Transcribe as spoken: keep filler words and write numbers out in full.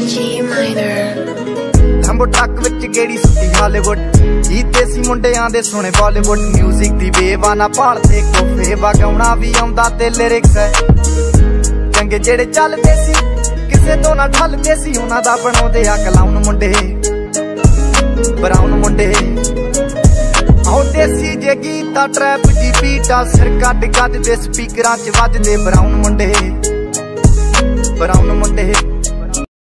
लंबो ट्रक विच गेड़ी सुटी हालीवुड जी देसी मुंडियां दे सोने बॉलीवुड म्यूजिक दी बेवाना भालदे कोफे वगाउणा भी आउंदा ते लिरिक्स है चंगे जेड़े चलदे सी किसे तो ना ठलदे सी उन्हां दा बनाउंदे आ क्लाउन मुंडे ब्राउन मुंडे आओ देसी जे गीता ट्रैप दी बीटा सिर कट गज दे स्पीकरां च वजदे ब्राउन मुंडे ब्राउन मुंडे।